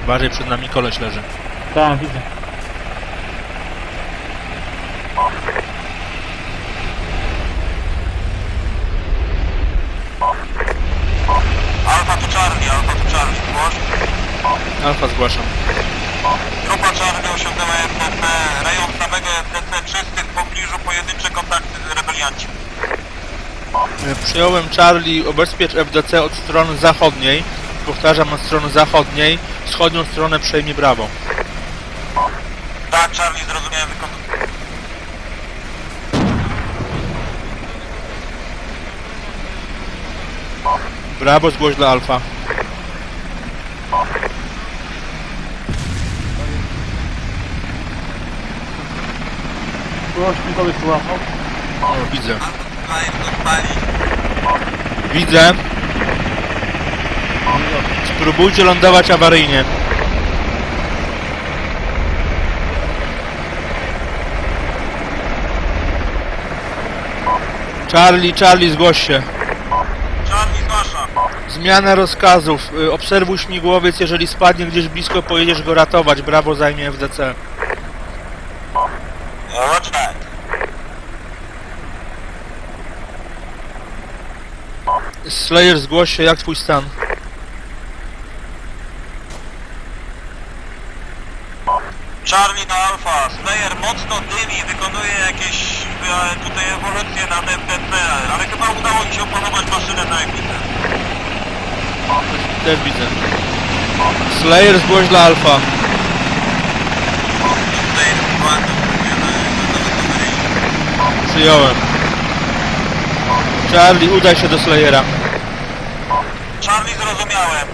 Bardziej przed nami koleś leży. Tak, widzę. Alfa to Charlie, zgłoś. Alfa zgłaszam. Grupa Charlie osiągnęła FDC, rejon samego FDC czysty, w pobliżu pojedyncze kontakty z rebelianci. Przyjąłem Charlie, ubezpiecz FDC od strony zachodniej. Powtarzam, od strony zachodniej. Wschodnią stronę przejmie Brawo. Tak, Charlie, zrozumiałem, wykonuję. Brawo, zgłoś dla Alfa. Było śmigłowiec wyłapał. O, widzę. Widzę. Spróbujcie lądować awaryjnie. Charlie, zgłoś się. Charlie, zgłaszam. Zmiana rozkazów. Obserwuj śmigłowiec, jeżeli spadnie gdzieś blisko, pojedziesz go ratować. Brawo zajmie FDC. Watch that. Slayer, zgłoś się, jak twój stan? Charlie na Alfa, Slayer mocno dymi, wykonuje jakieś tutaj ewolucje na FDC, ale chyba udało mi się opanować maszynę na ekipę. Też widzę. Slayer, zgłoś dla Alfa. Przyjąłem. Charlie, udaj się do Slayera. Charlie, zrozumiałem.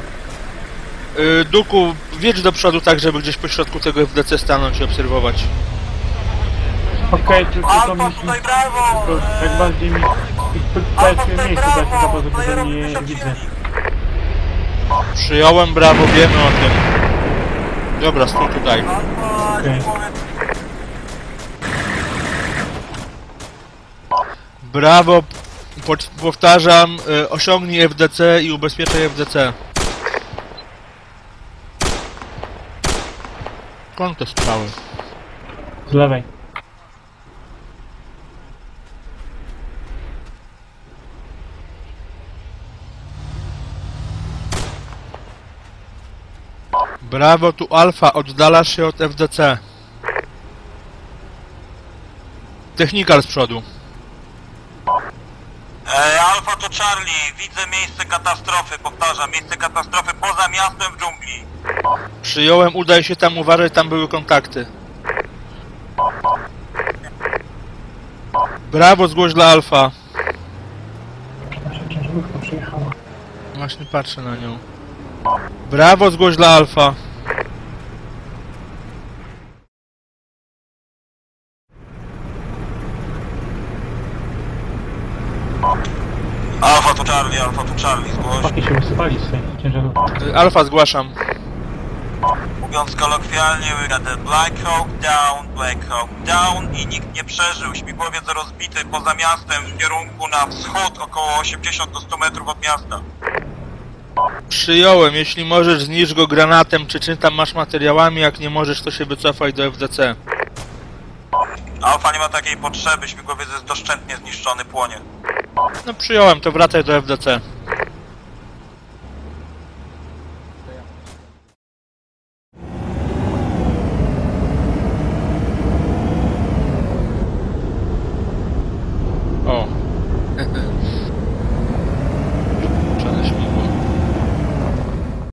Duku, wiedź do przodu tak, żeby gdzieś po środku tego FDC stanąć i obserwować. Okej, tylko to Alfa, myślę, tutaj brawo! tylko jak bardziej mi dajcie miejsce, dajcie za poza, że nie widzę. Przyjąłem, brawo, wiemy o tym. Dobra, stój tutaj. Okej. Brawo, powtarzam, osiągnij FDC i ubezpieczaj FDC. Skąd te strzały? Z lewej. Brawo, tu Alfa, oddalasz się od FDC. Technikal z przodu. Alfa to Charlie, widzę miejsce katastrofy, powtarzam, miejsce katastrofy poza miastem w dżungli. Przyjąłem, udaj się tam, uważaj, tam były kontakty. Brawo, zgłoś dla Alfa. Nasza ciężarówka przyjechała. Właśnie patrzę na nią. Brawo, zgłoś dla Alfa. Alfa to Charlie, zgłoś. Chłopaki się wysypali z tej ciężarówki. Alfa, zgłaszam. Mówiąc kolokwialnie, we got the Black Hawk down i nikt nie przeżył. Śmigłowiec rozbity poza miastem w kierunku na wschód, około 80 do 100 metrów od miasta. Przyjąłem, jeśli możesz zniszcz go granatem, czy tam masz materiałami, jak nie możesz, to się wycofaj do FDC. Alfa nie ma takiej potrzeby, śmigłowiec jest doszczętnie zniszczony, płonie. No przyjąłem, to wracaj do FDC.